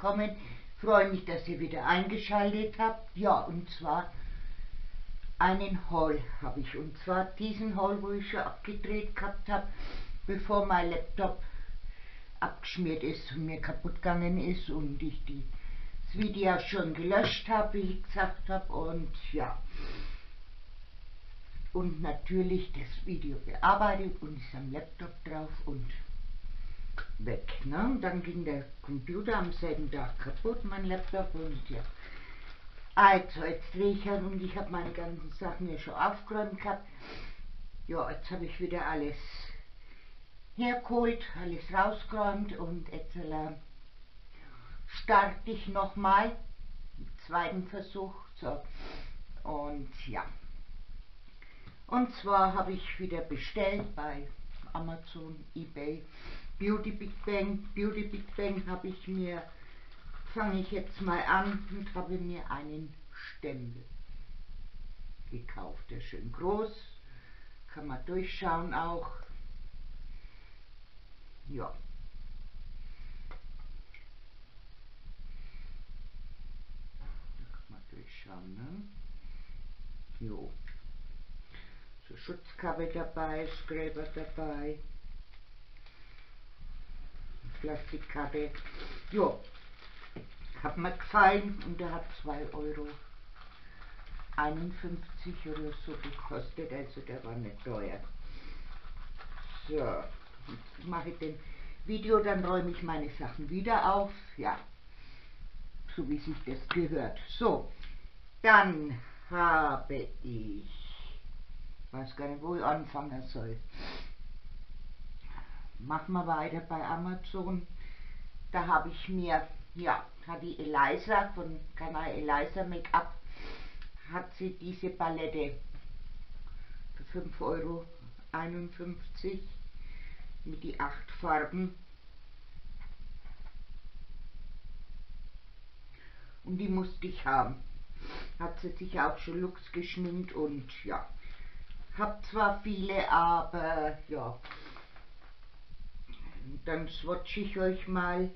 willkommen. Freue mich, dass ihr wieder eingeschaltet habt. Ja, und zwar einen Haul habe ich. Und zwar diesen Haul, wo ich schon abgedreht gehabt habe, bevor mein Laptop abgeschmiert ist und mir kaputt gegangen ist und ich das Video schon gelöscht habe, wie ich gesagt habe. Und ja, und natürlich das Video bearbeitet und ist am Laptop drauf und weg. Ne? Und dann ging der Computer am selben Tag kaputt, mein Laptop, und ja. Also, jetzt drehe ich an und ich habe meine ganzen Sachen ja schon aufgeräumt gehabt. Ja, jetzt habe ich wieder alles hergeholt, alles rausgeräumt und jetzt starte ich nochmal im zweiten Versuch. So, und ja. Und zwar habe ich wieder bestellt bei Amazon, eBay, Beauty Big Bang. Beauty Big Bang habe ich mir, fange ich jetzt mal an und habe mir einen Stempel gekauft. Der ist schön groß, kann man durchschauen auch. Ja. Da kann man durchschauen, ne? Jo. So Schutzkabel dabei, Scraper dabei, Plastikkarte. Jo. Hat mir gefallen und der hat 2,51 € oder so gekostet, also der war nicht teuer. So, jetzt mache ich den Video, dann räume ich meine Sachen wieder auf, ja, so wie sich das gehört. So, dann habe ich, weiß gar nicht, wo ich anfangen soll. Machen wir weiter bei Amazon. Da habe ich mir, ja, hat die Eliza von Kanal Eliza Make-up, hat sie diese Palette für 5,51 € mit die 8 Farben. Und die musste ich haben. Hat sie sich auch schon Lux geschminkt und ja. Hab zwar viele, aber ja. Dann swatche ich euch mal.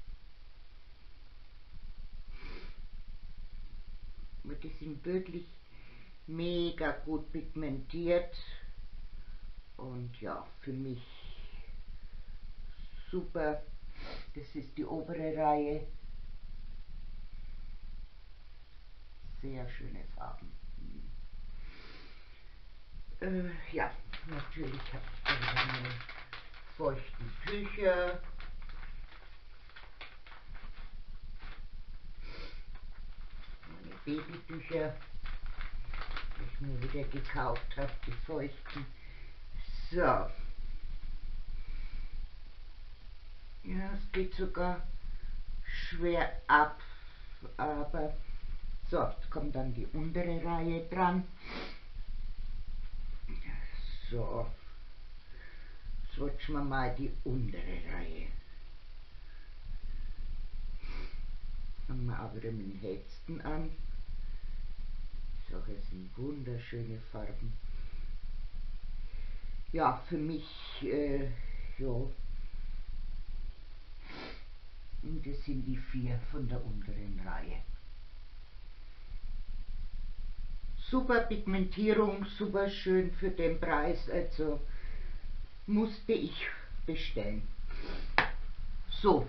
Die sind wirklich mega gut pigmentiert. Und ja, für mich super. Das ist die obere Reihe. Sehr schöne Farben. Ja, natürlich habe ich dann meine feuchten Tücher. Meine Babytücher, die ich mir wieder gekauft habe, die feuchten. So. Ja, es geht sogar schwer ab, aber so, jetzt kommt dann die untere Reihe dran. So, swatchen wir mal die untere Reihe. Fangen wir auch wieder mit dem hellsten an. So, es sind wunderschöne Farben. Ja, für mich, ja. Und das sind die 4 von der unteren Reihe. Super Pigmentierung, super schön für den Preis, also musste ich bestellen. So,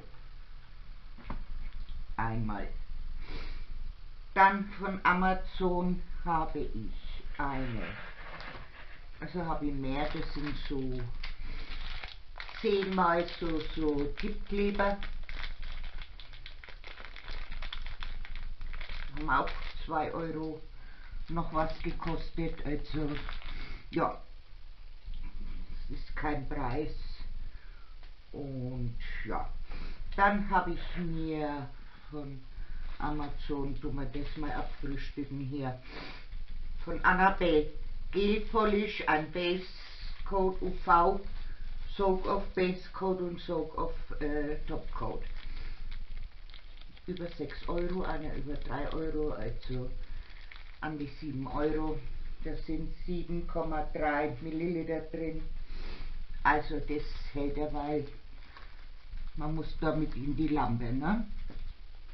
einmal. Dann von Amazon habe ich eine, also habe ich mehr, das sind so 10-mal so Tippkleber. Haben auch 2 € noch was gekostet, also ja, es ist kein Preis. Und ja, dann habe ich mir von Amazon, tun wir das mal abfrühstücken hier, von Annabelle Gel Polish, ein Base Coat UV, Soak Off Base Coat und Soak Off Top Coat. Über 6 €, einer über 3 €, also an die 7 €. Da sind 7,3 Milliliter drin. Also das hält er, weil man muss damit in die Lampe, ne?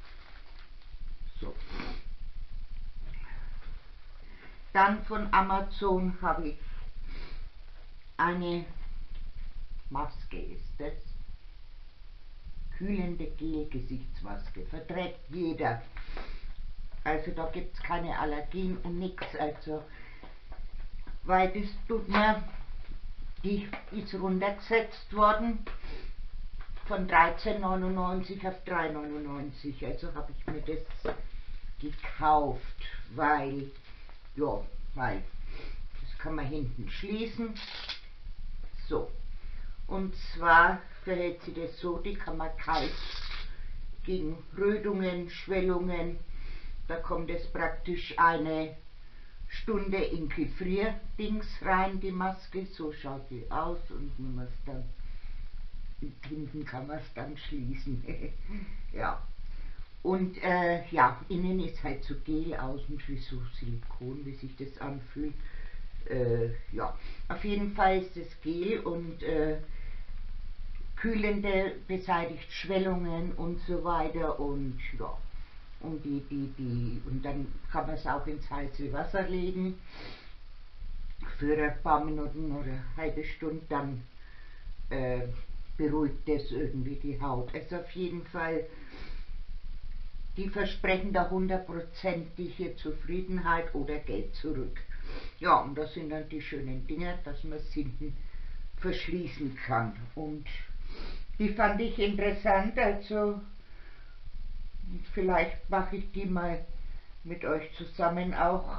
Dann von Amazon habe ich eine Maske, ist das. Kühlende Gel-Gesichtsmaske. Verträgt jeder. Also da gibt es keine Allergien und nichts. Also, weil das tut mir, die ist runtergesetzt worden von 13,99 auf 3,99. Also habe ich mir das gekauft, weil, ja, weil das kann man hinten schließen. So. Und zwar verhält sich das so, die kann man kalt gegen Rötungen, Schwellungen, da kommt es praktisch eine Stunde in Gefrierdings rein, die Maske, so schaut die aus und wenn man es dann, hinten kann man es dann schließen. Ja. Und ja, innen ist halt so Gel, außen wie so Silikon, wie sich das anfühlt. Ja, auf jeden Fall ist das Gel und kühlende, beseitigt Schwellungen und so weiter und ja, und und dann kann man es auch ins heiße Wasser legen für ein paar Minuten oder eine halbe Stunde, dann beruhigt das irgendwie die Haut. Also auf jeden Fall, die versprechen da 100%ige Zufriedenheit oder Geld zurück. Ja, und das sind dann die schönen Dinge, dass man es hinten verschließen kann. Und die fand ich interessant, also vielleicht mache ich die mal mit euch zusammen auch.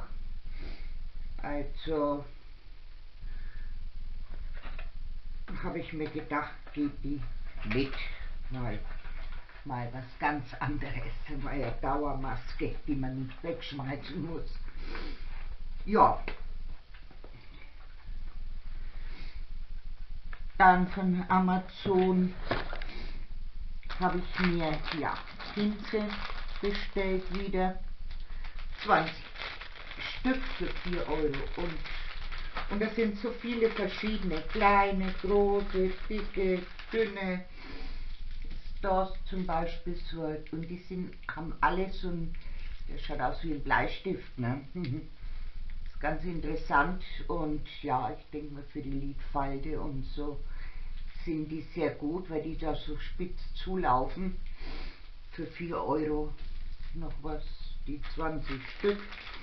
Also habe ich mir gedacht, geht die mit, mal was ganz anderes, mal eine Dauermaske, die man nicht wegschmeißen muss. Ja. Dann von Amazon habe ich mir, ja, Pinsel bestellt wieder. 20 Stück für 4 Euro. Und das sind so viele verschiedene, kleine, große, dicke, dünne. Das zum Beispiel so, und die haben alle so ein, das schaut aus wie ein Bleistift, ne? Ist ganz interessant und ja, ich denke mal für die Lidfalte und so sind die sehr gut, weil die da so spitz zulaufen. Für 4 Euro noch was, die 20 Stück.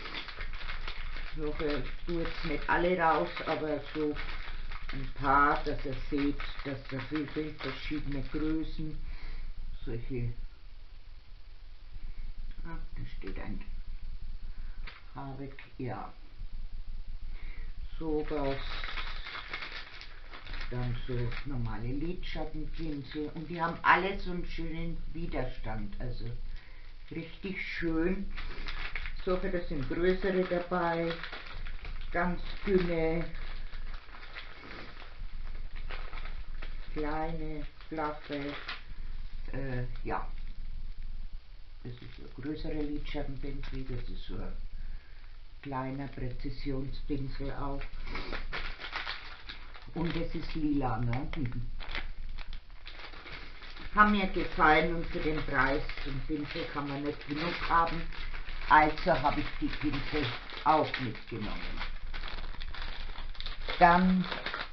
Ich tue jetzt nicht alle raus, aber so ein paar, dass ihr seht, dass da viele verschiedene Größen, solche, da steht ein Habeck, ja, sowas, dann so normale Lidschattenpinsel und die haben alle so einen schönen Widerstand, also richtig schön. Solche, das sind größere dabei, ganz dünne, kleine, flache, ja, das ist ein größerer Lidschattenpinsel, das ist so ein kleiner Präzisionspinsel auch. Und das ist lila, ne? Haben mir gefallen und für den Preis zum Pinsel kann man nicht genug haben. Also habe ich die Pinsel auch mitgenommen. Dann,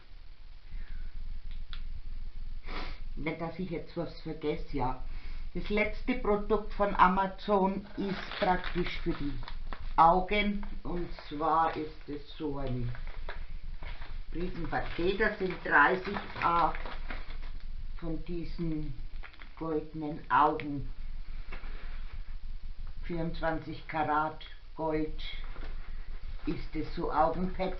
nicht dass ich jetzt was vergesse, ja. Das letzte Produkt von Amazon ist praktisch für die Augen. Und zwar ist es so ein Riesenpaket, das sind 30 von diesen goldenen Augen. 24 Karat Gold ist es, so Augenpads.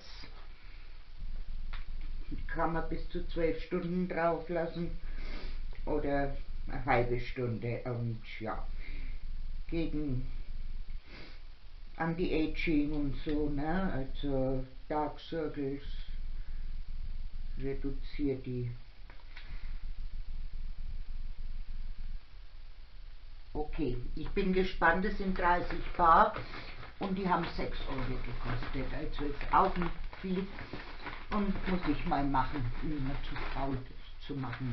Kann man bis zu 12 Stunden drauf lassen oder eine halbe Stunde und ja, gegen Anti-Aging und so, ne, also Dark Circles, reduziert die. Okay, ich bin gespannt, es sind 30 Paar und die haben 6 Euro gekostet, also ist auch nicht viel und muss ich mal machen, bin immer zu faul das zu machen.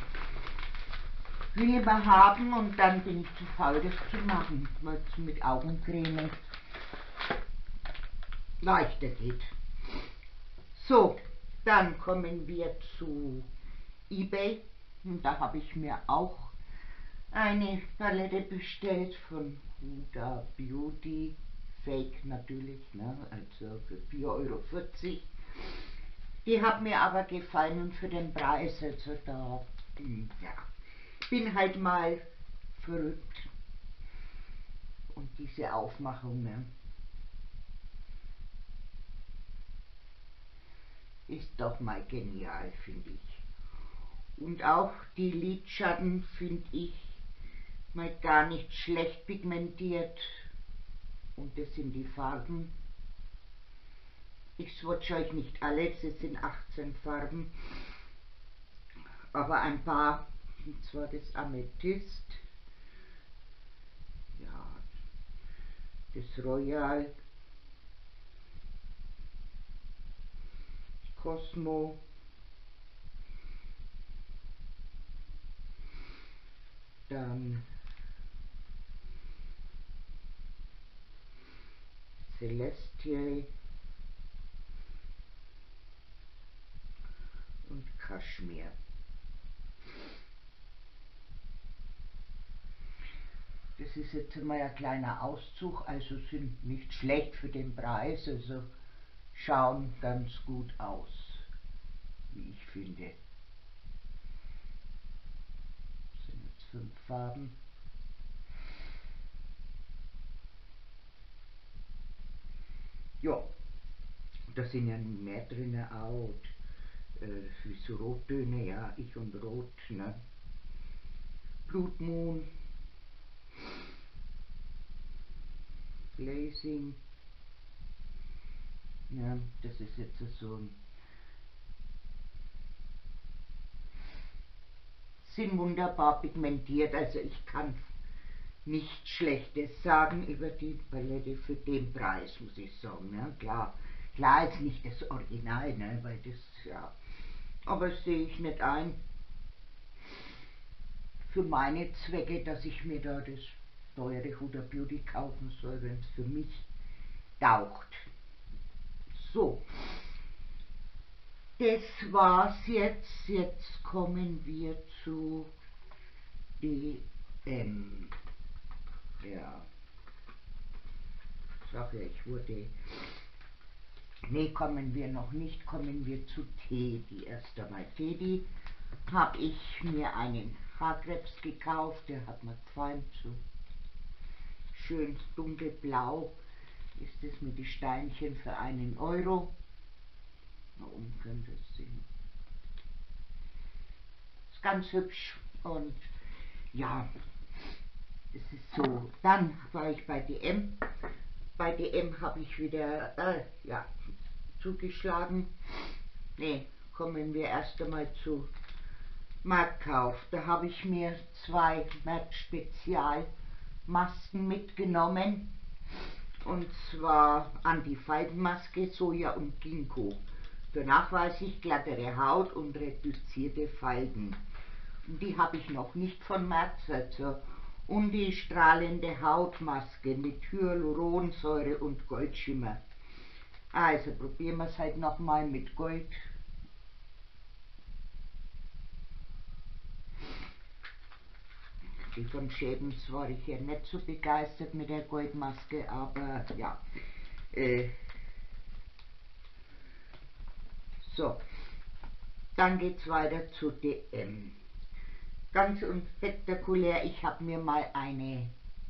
Will immer haben und dann bin ich zu faul das zu machen, weil mit Augencreme leichter geht. So, dann kommen wir zu eBay. Und da habe ich mir auch eine Palette bestellt von Huda Beauty. Fake natürlich, ne? Also für 4,40 €. Die hat mir aber gefallen und für den Preis, also da, ja, bin halt mal verrückt. Und diese Aufmachung, ne, ist doch mal genial, finde ich. Und auch die Lidschatten finde ich mal gar nicht schlecht pigmentiert. Und das sind die Farben. Ich swatche euch nicht alle, es sind 18 Farben, aber ein paar, und zwar das Amethyst, ja, das Royal, Cosmo, dann Celestial und Kaschmir. Das ist jetzt mal ein kleiner Auszug, also sind nicht schlecht für den Preis, also schauen ganz gut aus, wie ich finde. Das sind jetzt 5 Farben. Ja, da sind ja mehr drin auch, wie so Rottöne, ja, ich und Rot, ne? Blutmoon, Glazing, ja, das ist jetzt so ein, sind wunderbar pigmentiert, also ich kann nichts Schlechtes sagen über die Palette für den Preis, muss ich sagen, ne? Klar ist nicht das Original, ne? Weil das, ja, aber das sehe ich nicht ein, für meine Zwecke, dass ich mir da das teure Huda Beauty kaufen soll, wenn es für mich taugt. So, das war's jetzt. Jetzt kommen wir zu DM. Ja, sag ja, ich wurde. Nee, kommen wir noch nicht, kommen wir zu Teddy. Erst einmal Teddy. Habe ich mir einen Haarkrebs gekauft, der hat mir gefallen, so schön dunkelblau ist es mit den Steinchen für 1 €. Da oben könnt ihr es sehen. Ist ganz hübsch und ja, es ist so. Dann war ich bei DM. Bei DM habe ich wieder ja, zugeschlagen. Ne, kommen wir erst einmal zu Marktkauf. Da habe ich mir 2 März Spezial Masken mitgenommen. Und zwar Antifaltenmaske, Soja und Ginkgo. Für nachweislich glattere Haut und reduzierte Falten. Und die habe ich noch nicht von März, also. Und die strahlende Hautmaske mit Hyaluronsäure und Goldschimmer. Also probieren wir es halt nochmal mit Gold. Die von Schäbens war ich ja nicht so begeistert mit der Goldmaske, aber ja. So, dann geht's weiter zu DM. Ganz unspektakulär, ich habe mir mal eine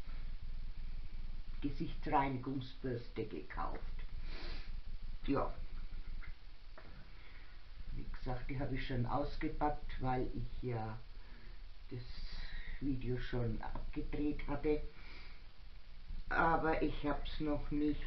Gesichtsreinigungsbürste gekauft. Ja, wie gesagt, die habe ich schon ausgepackt, weil ich ja das Video schon abgedreht hatte. Aber ich habe es noch nicht,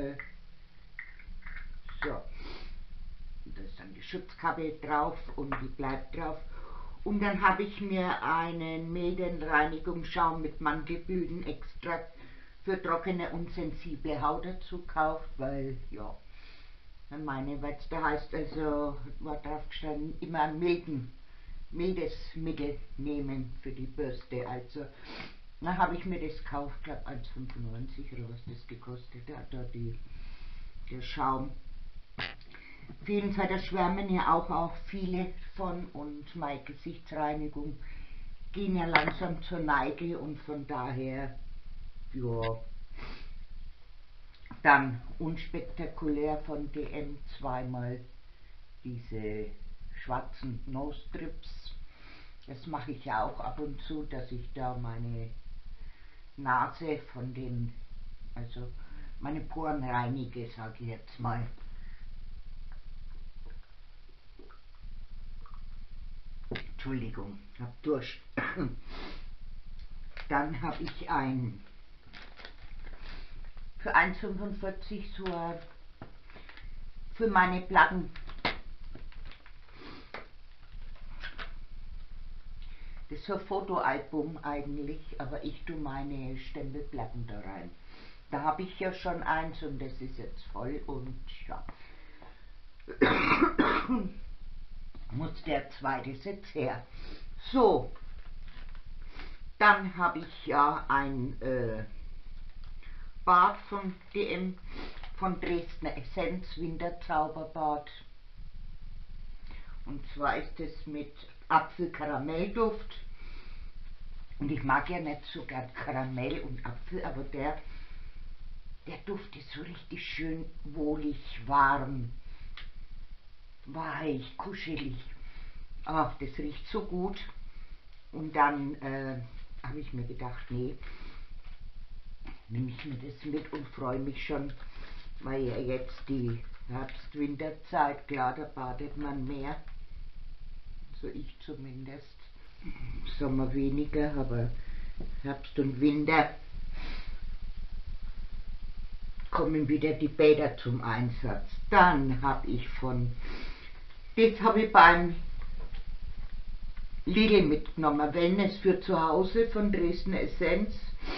so. Da ist dann die Schutzkappe drauf und die bleibt drauf. Und dann habe ich mir einen milden Reinigungsschaum mit Mandelblütenextrakt für trockene und sensible Haut dazu gekauft, weil, ja, meine Webste heißt also, war drauf gestanden, immer ein mildes Mittel nehmen für die Bürste. Also, dann habe ich mir das gekauft, glaube 1,95 oder was das gekostet hat, da die der Schaum. Auf jeden Fall, da schwärmen ja auch viele von, und meine Gesichtsreinigung gehen ja langsam zur Neige, und von daher, ja, dann unspektakulär von DM zweimal diese schwarzen Nose Strips. Das mache ich ja auch ab und zu, dass ich da meine Nase von den, also meine Poren reinige, sage ich jetzt mal. Entschuldigung, ich hab Durst. Dann habe ich für 1,45 so für meine Platten. Das ist so ein Fotoalbum eigentlich, aber ich tue meine Stempelplatten da rein. Da habe ich ja schon eins und das ist jetzt voll, und ja. Muss der zweite Sitz her. So, dann habe ich ja ein Bad von DM, von Dresdner Essenz, Winterzauberbad. Und zwar ist es mit Apfel-Karamellduft. Und ich mag ja nicht so gern Karamell und Apfel, aber der Duft ist so richtig schön wohlig, warm, weich, kuschelig. Ach, das riecht so gut. Und dann habe ich mir gedacht, nee, nehme ich mir das mit und freue mich schon, weil ja jetzt die Herbst-Winterzeit, klar, da badet man mehr. So ich zumindest. Sommer weniger, aber Herbst und Winter kommen wieder die Bäder zum Einsatz. Dann habe ich das habe ich beim Lidl mitgenommen, Wellness für zu Hause von Dresdner Essenz.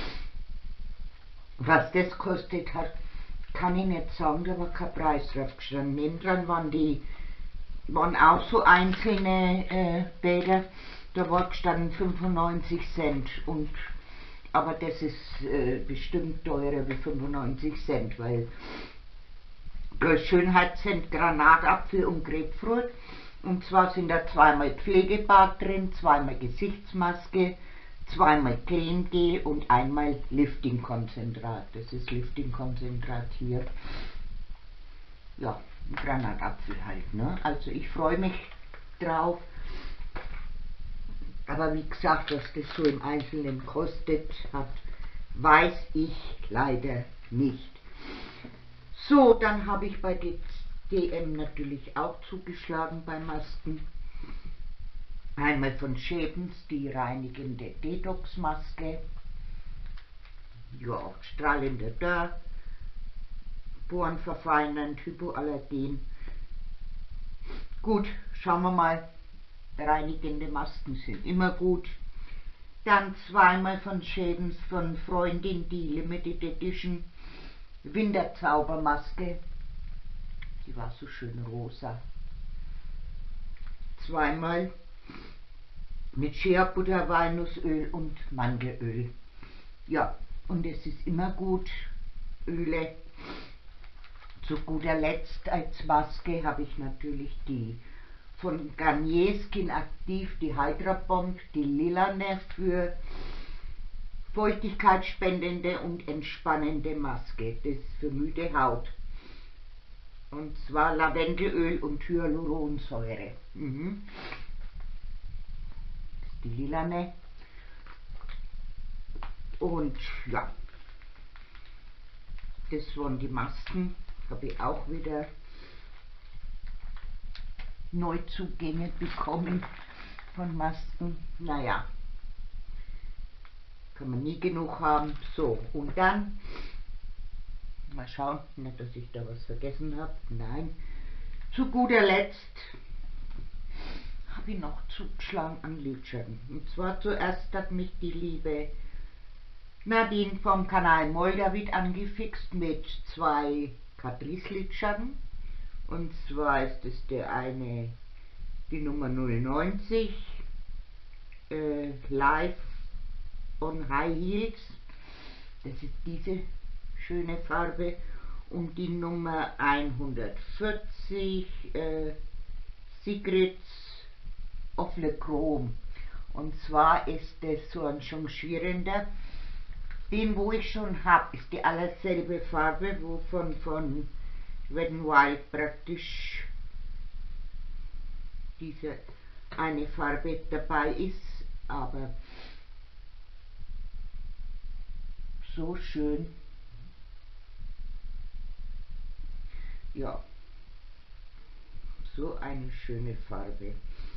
Was das kostet hat, kann ich nicht sagen, da war kein Preis drauf gestanden. Nebendran waren auch so einzelne Bäder, da war gestanden 95 Cent. Aber das ist bestimmt teurer wie 95 Cent, weil Schönheitszent Granatapfel und Grapefruit. Und zwar sind da zweimal Pflegebad drin, zweimal Gesichtsmaske, zweimal Cremegel und einmal Liftingkonzentrat. Das ist Liftingkonzentrat hier. Ja, ein Granatapfel halt, ne? Also ich freue mich drauf. Aber wie gesagt, was das so im Einzelnen kostet hat, weiß ich leider nicht. So, dann habe ich bei DM natürlich auch zugeschlagen bei Masken. Einmal von Schäbens die reinigende Detox-Maske. Ja, strahlender da. Porenverfeinernd, Hypoallergen. Gut, schauen wir mal. Reinigende Masken sind immer gut. Dann zweimal von Schäbens von Freundin die Limited Edition Winterzaubermaske. Die war so schön rosa. Zweimal mit Shea-Butter, Walnussöl und Mandelöl. Ja, und es ist immer gut, Öle. Zu guter Letzt als Maske habe ich natürlich die von Garnier Skin Active, die Hydra Bond, die lilane für feuchtigkeitsspendende und entspannende Maske. Das ist für müde Haut. Und zwar Lavendelöl und Hyaluronsäure. Das ist die lilane. Und ja, das waren die Masken. Habe ich auch wieder Neuzugänge bekommen von Masken. Naja, kann man nie genug haben. So, und dann, mal schauen, nicht, dass ich da was vergessen habe. Nein, zu guter Letzt habe ich noch zugeschlagen an Lidschatten. Und zwar zuerst hat mich die liebe Nadine vom Kanal Moldavid angefixt mit 2 Catrice Lidschatten. Und zwar ist es die Nummer 090 Live on High Heels. Das ist diese schöne Farbe. um die Nummer 140 Secrets of Le Chrome. Und zwar ist es so ein changierender. Den, wo ich schon habe, ist die allerselbe Farbe, wo von Wet n Wild praktisch diese eine Farbe dabei ist, aber so schön. Ja, so eine schöne Farbe.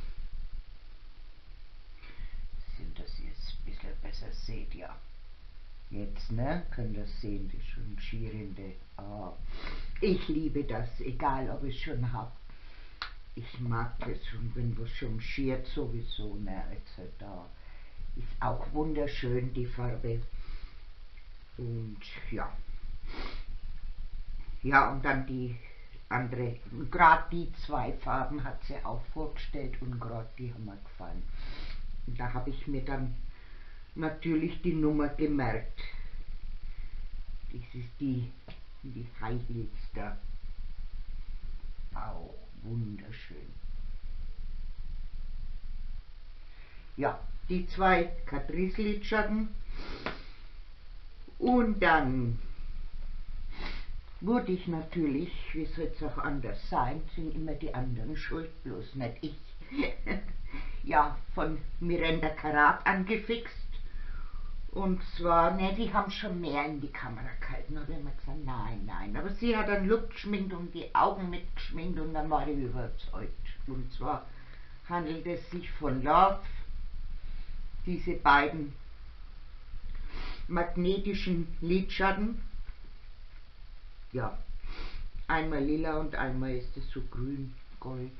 Dass ihr es ein bisschen besser seht, ja. Jetzt, ne, könnt ihr sehen, die changierende. Oh, ich liebe das, egal ob ich schon habe. Ich mag das, und wenn was changiert sowieso, ne, also da ist auch wunderschön die Farbe. Und ja. Ja, und dann die andere, gerade die zwei Farben hat sie auch vorgestellt und gerade die haben mir gefallen. Und da habe ich mir dann natürlich die Nummer gemerkt. Das ist die High Heels da. Auch wunderschön. Ja, die zwei Catrice-Lidschatten. Und dann wurde ich natürlich, wie soll es auch anders sein, sind immer die anderen schuld, bloß nicht ich. Ja, von Miranda Karat angefixt. Und zwar, ne, die haben schon mehr in die Kamera gehalten. Da habe ich immer gesagt, nein, nein. Aber sie hat einen Look geschminkt und die Augen mitgeschminkt und dann war ich überzeugt. Und zwar handelt es sich von Love, diese beiden magnetischen Lidschatten. Ja, einmal lila und einmal ist es so grün, Gold,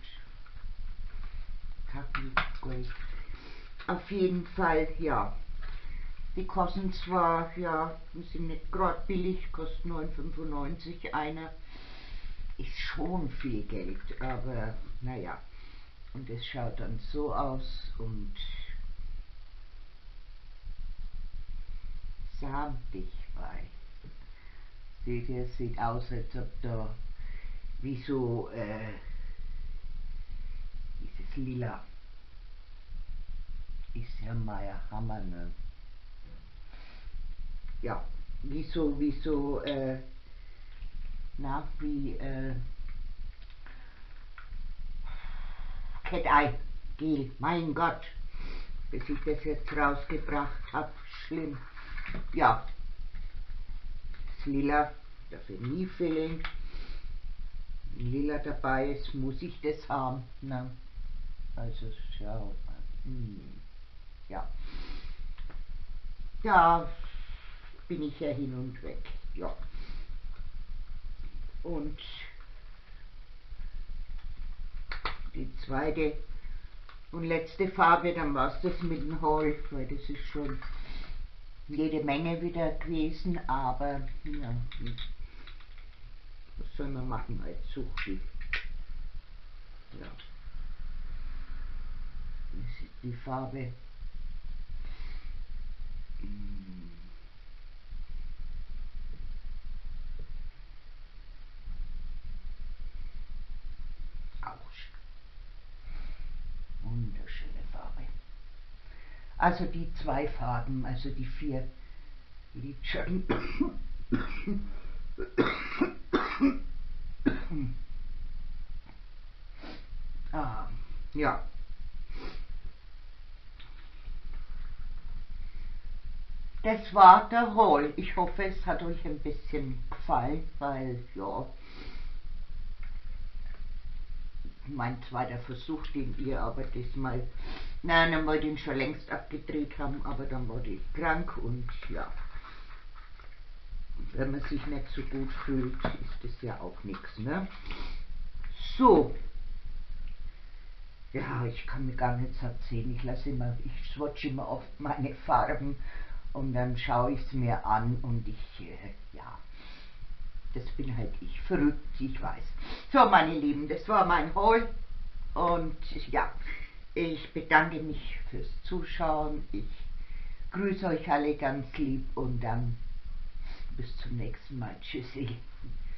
Kaffeegold. Auf jeden Fall, ja. Die kosten zwar, ja, die sind nicht gerade billig, kosten 9,95 einer. Ist schon viel Geld, aber naja. Und es schaut dann so aus und samtig bei. Seht ihr, es sieht aus, als ob da wie so dieses Lila ist ja mal Hammer, ne? Ja, wie Cat Eye Gel, mein Gott, bis ich das jetzt rausgebracht habe, schlimm. Ja, das Lila darf ich nie fehlen. Wenn Lila dabei ist, muss ich das haben, ne? Also schau, ja. Da bin ich ja hin und weg, ja. Und die zweite und letzte Farbe, dann war es das mit dem Haul, weil das ist schon jede Menge wieder gewesen, aber ja, was soll man machen als Suchti? Ja. Das ist die Farbe. Wunderschöne Farbe. Also die zwei Farben, also die 4 Lidschatten. Ja. Das war der Haul. Ich hoffe, es hat euch ein bisschen gefallen, weil, ja, mein zweiter Versuch, den ihr aber diesmal, nein, dann wollte ich ihn schon längst abgedreht haben, aber dann wurde ich krank und ja, wenn man sich nicht so gut fühlt, ist das ja auch nichts, ne? So, ja, ich kann mir gar nichts erzählen, ich swatche immer oft meine Farben und dann schaue ich es mir an und ja, das bin halt ich, verrückt, ich weiß. So, meine Lieben, das war mein Haul und ja, ich bedanke mich fürs Zuschauen, ich grüße euch alle ganz lieb und dann bis zum nächsten Mal. Tschüssi.